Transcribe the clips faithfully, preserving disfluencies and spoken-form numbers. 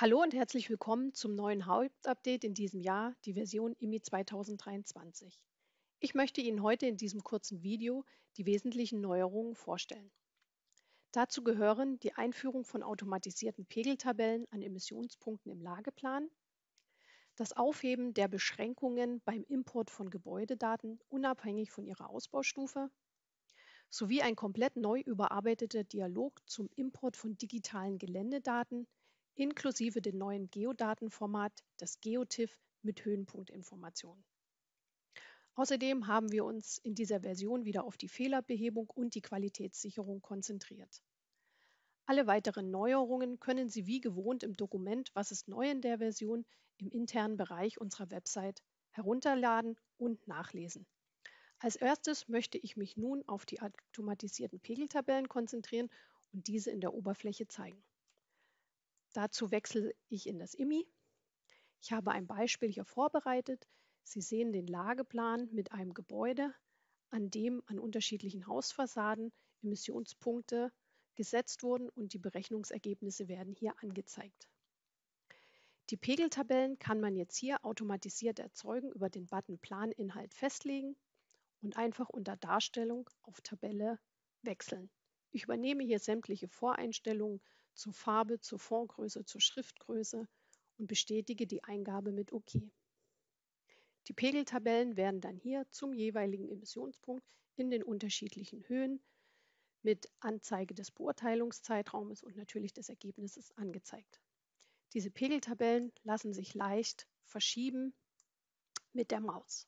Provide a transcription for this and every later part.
Hallo und herzlich willkommen zum neuen Hauptupdate in diesem Jahr, die Version I M I zweitausenddreiundzwanzig. Ich möchte Ihnen heute in diesem kurzen Video die wesentlichen Neuerungen vorstellen. Dazu gehören die Einführung von automatisierten Pegeltabellen an Emissionspunkten im Lageplan, das Aufheben der Beschränkungen beim Import von Gebäudedaten unabhängig von ihrer Ausbaustufe sowie ein komplett neu überarbeiteter Dialog zum Import von digitalen Geländedaten inklusive dem neuen Geodatenformat, das GeoTIFF mit Höhenpunktinformationen. Außerdem haben wir uns in dieser Version wieder auf die Fehlerbehebung und die Qualitätssicherung konzentriert. Alle weiteren Neuerungen können Sie wie gewohnt im Dokument Was ist neu in der Version im internen Bereich unserer Website herunterladen und nachlesen. Als erstes möchte ich mich nun auf die automatisierten Pegeltabellen konzentrieren und diese in der Oberfläche zeigen. Dazu wechsle ich in das I M I. Ich habe ein Beispiel hier vorbereitet. Sie sehen den Lageplan mit einem Gebäude, an dem an unterschiedlichen Hausfassaden Emissionspunkte gesetzt wurden und die Berechnungsergebnisse werden hier angezeigt. Die Pegeltabellen kann man jetzt hier automatisiert erzeugen über den Button Planinhalt festlegen und einfach unter Darstellung auf Tabelle wechseln. Ich übernehme hier sämtliche Voreinstellungen zur Farbe, zur Fontgröße, zur Schriftgröße und bestätige die Eingabe mit OK. Die Pegeltabellen werden dann hier zum jeweiligen Emissionspunkt in den unterschiedlichen Höhen mit Anzeige des Beurteilungszeitraumes und natürlich des Ergebnisses angezeigt. Diese Pegeltabellen lassen sich leicht verschieben mit der Maus.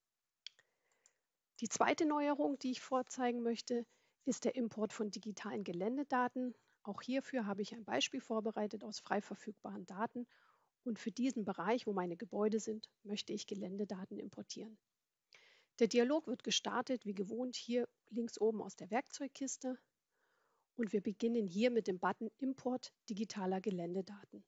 Die zweite Neuerung, die ich vorzeigen möchte, ist der Import von digitalen Geländedaten. Auch hierfür habe ich ein Beispiel vorbereitet aus frei verfügbaren Daten und für diesen Bereich, wo meine Gebäude sind, möchte ich Geländedaten importieren. Der Dialog wird gestartet, wie gewohnt, hier links oben aus der Werkzeugkiste und wir beginnen hier mit dem Button Import digitaler Geländedaten.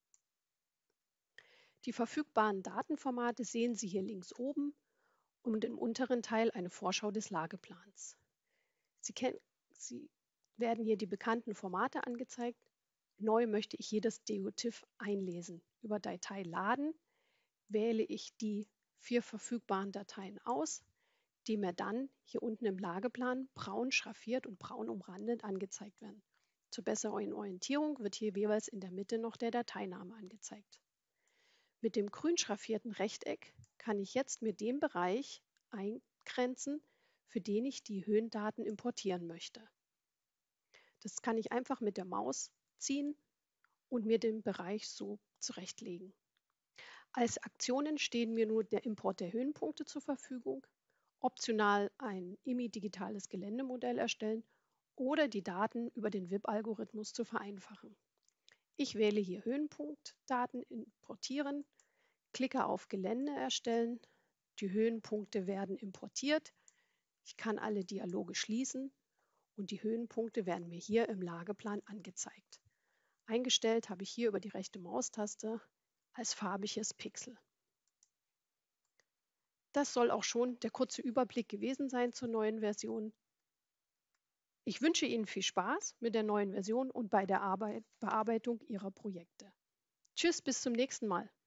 Die verfügbaren Datenformate sehen Sie hier links oben und im unteren Teil eine Vorschau des Lageplans. Sie, kennen, Sie werden hier die bekannten Formate angezeigt. Neu möchte ich hier das GeoTIFF einlesen. Über Datei laden wähle ich die vier verfügbaren Dateien aus, die mir dann hier unten im Lageplan braun schraffiert und braun umrandet angezeigt werden. Zur besseren Orientierung wird hier jeweils in der Mitte noch der Dateiname angezeigt. Mit dem grün schraffierten Rechteck kann ich jetzt mir den Bereich eingrenzen, für den ich die Höhendaten importieren möchte. Das kann ich einfach mit der Maus ziehen und mir den Bereich so zurechtlegen. Als Aktionen stehen mir nur der Import der Höhenpunkte zur Verfügung, optional ein I M I-digitales Geländemodell erstellen oder die Daten über den W I P-Algorithmus zu vereinfachen. Ich wähle hier Höhenpunktdaten importieren, klicke auf Gelände erstellen, die Höhenpunkte werden importiert, ich kann alle Dialoge schließen und die Höhenpunkte werden mir hier im Lageplan angezeigt. Eingestellt habe ich hier über die rechte Maustaste als farbiges Pixel. Das soll auch schon der kurze Überblick gewesen sein zur neuen Version. Ich wünsche Ihnen viel Spaß mit der neuen Version und bei der Arbeit, Bearbeitung Ihrer Projekte. Tschüss, bis zum nächsten Mal.